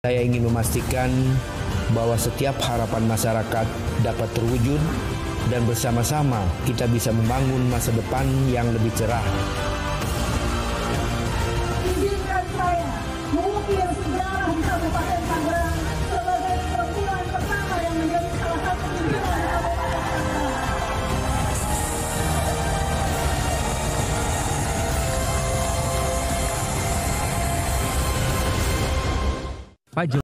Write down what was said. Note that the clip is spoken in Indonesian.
Saya ingin memastikan bahwa setiap harapan masyarakat dapat terwujud dan bersama-sama kita bisa membangun masa depan yang lebih cerah. Izinkan saya mengukir sejarah di Kabupaten Tangerang sebagai perempuan pertama yang menjadi salah satu pimpinan di Kabupaten Tangerang. Pak